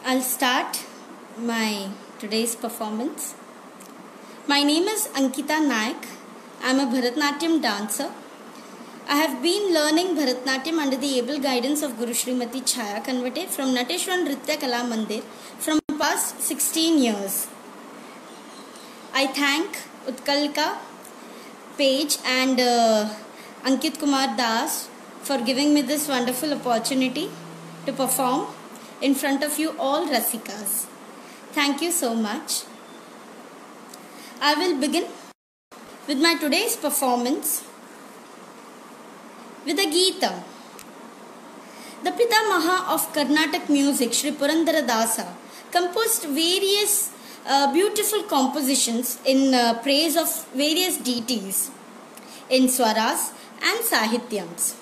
I'll start my today's performance. My name is Ankita Naik. I'm a Bharatnatyam dancer. I have been learning Bharatnatyam under the able guidance of Guru Srimati Chhaya Kanvate from Nateshwar Nritya Kala Mandir from past 16 years. I thank Utkalka Page and Ankit Kumar Das for giving me this wonderful opportunity to perform in front of you all Rasikas. Thank you so much. I will begin with my today's performance with a Geetam. The Pitamaha of Carnatic music, Sri Purandara Dasa, composed various beautiful compositions in praise of various deities in swaras and sahityams.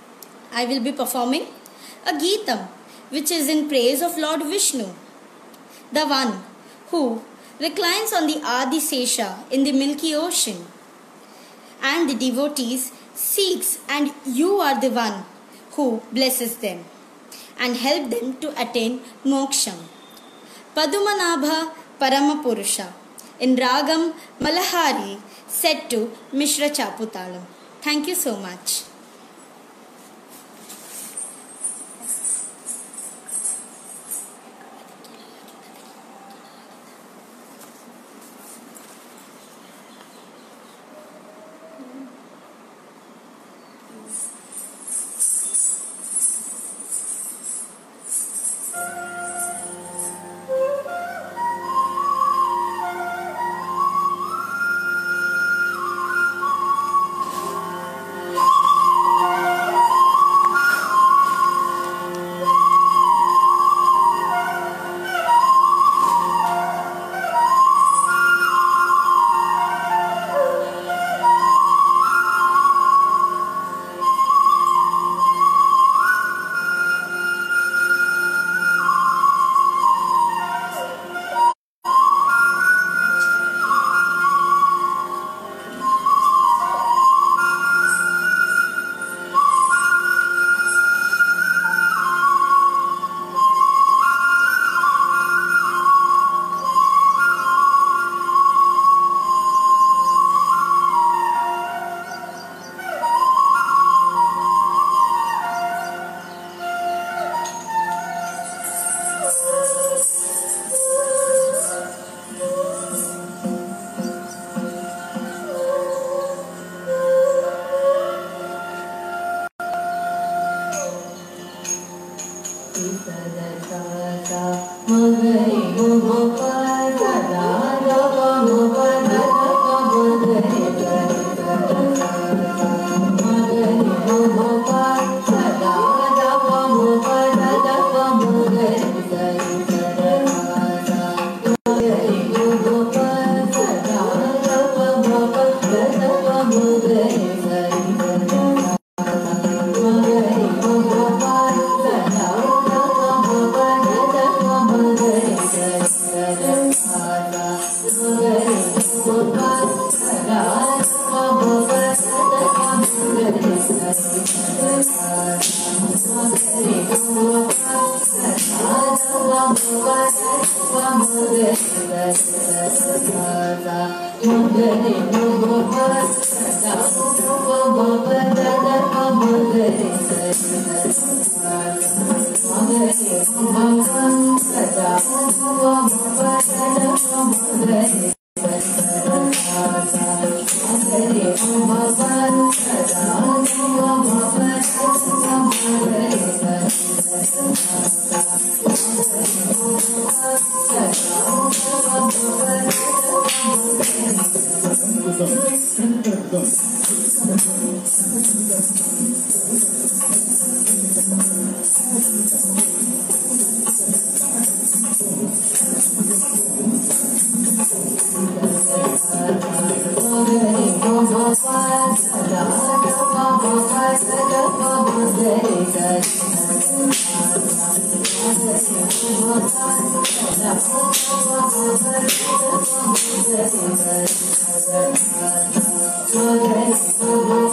I will be performing a Geetam which is in praise of Lord Vishnu, the one who reclines on the Adi Sesha in the Milky Ocean, and the devotees seeks, and you are the one who blesses them and help them to attain moksham. Padumanabha Paramapurusha in Ragam Malahari, set to Mishra Chaputalam. Thank you so much. Thank you.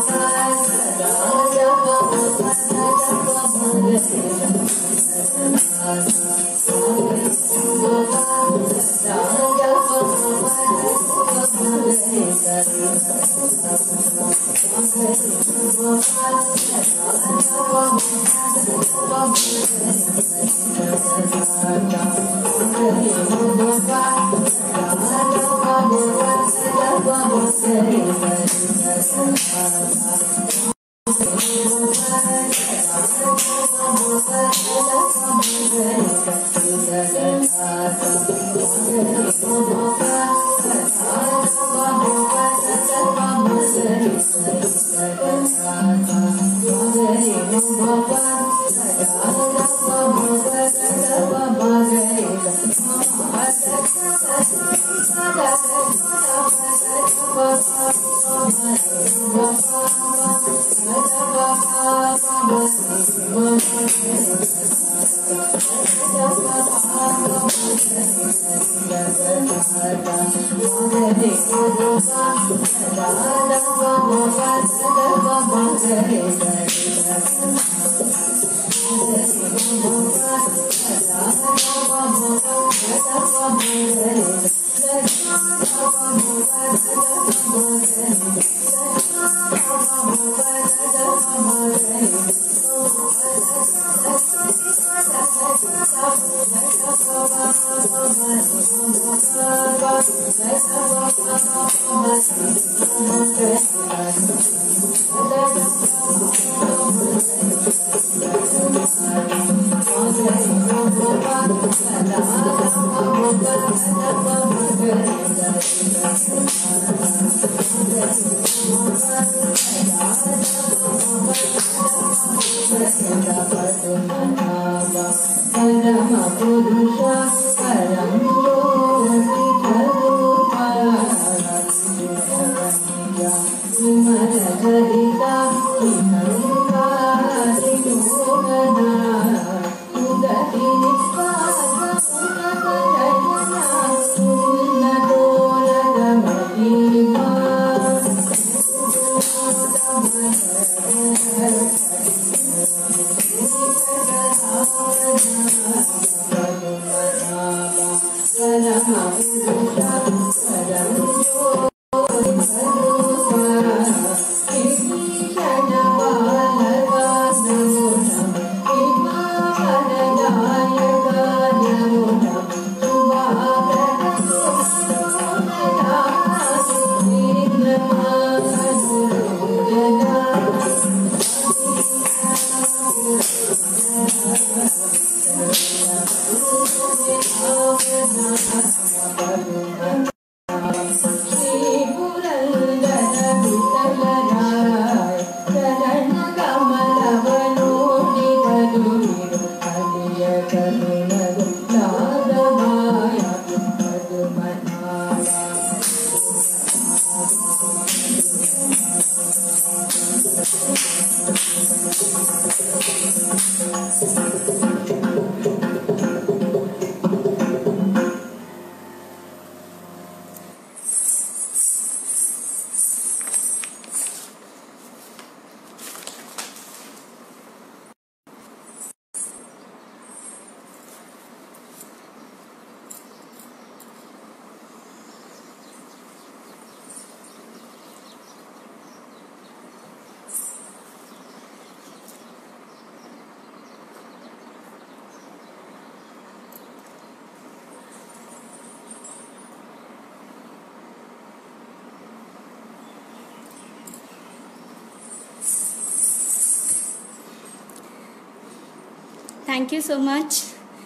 Thank you so much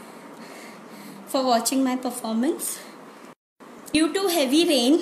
for watching my performance. Due to heavy rain,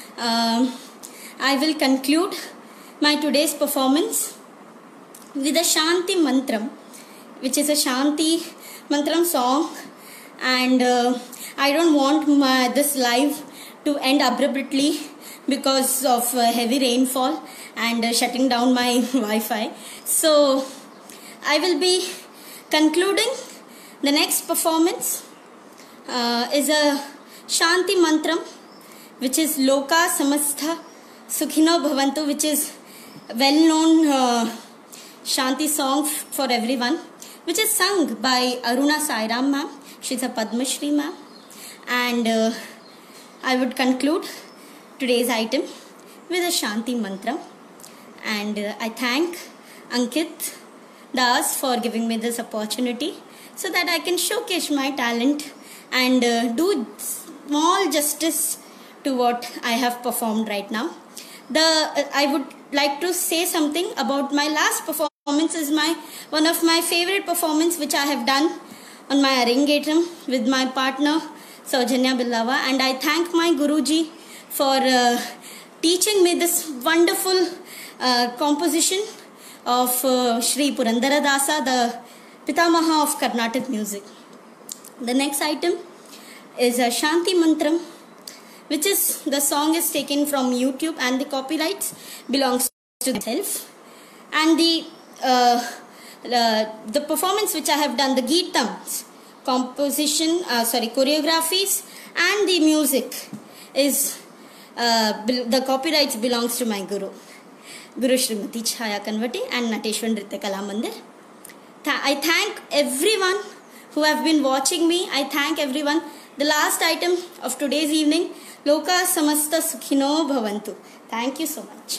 I will conclude my today's performance with a Shanti Mantram, which is a Shanti Mantram song, and I don't want this live to end abruptly because of heavy rainfall and shutting down my Wi-Fi. So I will be concluding the next performance is a Shanti Mantram, which is Loka Samastha Sukhino Bhavantu, which is well-known Shanti song for everyone, which is sung by Aruna Sairam ma'am. She's a Padma Shri ma'am. And I would conclude today's item with a Shanti Mantra. And I thank Ankit Das for giving me this opportunity so that I can showcase my talent and do small justice to what I have performed right now. I would like to say something about my last performance. Is one of my favorite performance which I have done on my Arangetam with my partner Saujanya Billava, and I thank my Guruji for teaching me this wonderful composition of Sri Purandaradasa, the Pitamaha of Carnatic music. The next item is a Shanti Mantram, which is the song is taken from YouTube and the copyrights belongs to myself. And the performance which I have done, the Geetams, composition, choreographies and the music is the copyrights belongs to my Guru Srimati Chhaya Kanvati and Nateshwar Nritya Kala Mandir. I thank everyone who have been watching me. I thank everyone. The last item of today's evening, Loka Samasta Sukhino Bhavantu. Thank you so much.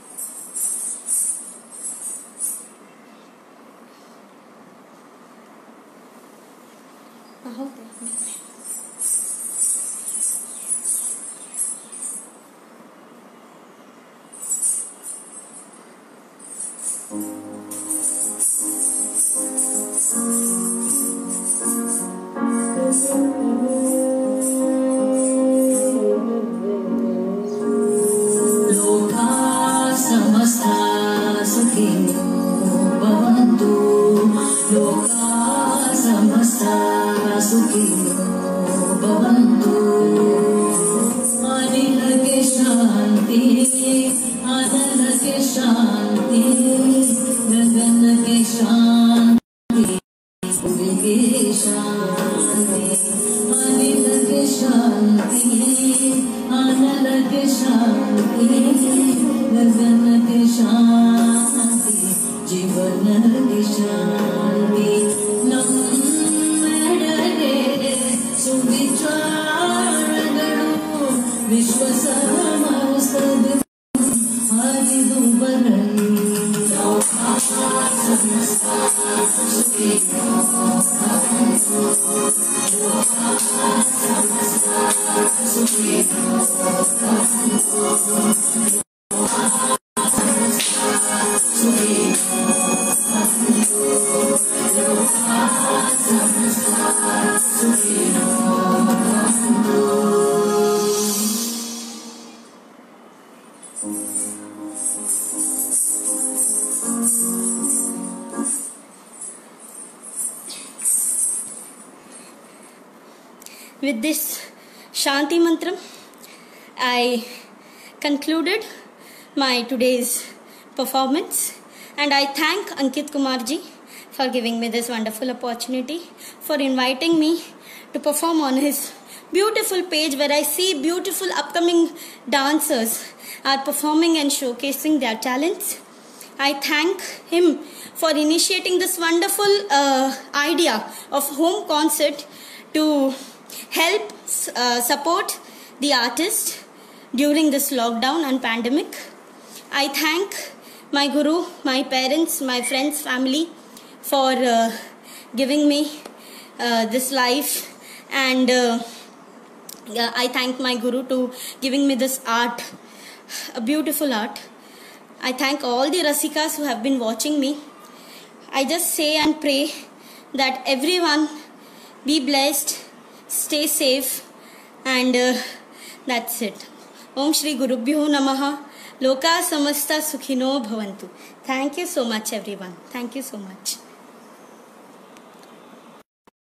With this Shanti Mantram, I concluded my today's performance, and I thank Ankit Kumarji for giving me this wonderful opportunity, for inviting me to perform on his beautiful page where I see beautiful upcoming dancers are performing and showcasing their talents. I thank him for initiating this wonderful idea of home concert to help support the artist during this lockdown and pandemic. I thank my Guru, my parents, my friends, family for giving me this life, and I thank my Guru to giving me this art, a beautiful art. I thank all the Rasikas who have been watching me. I just say and pray that everyone be blessed, stay safe, and that's it. Om Shri Gurubhyo Namaha. Loka Samasta Sukhino Bhavantu. Thank you so much, everyone. Thank you so much.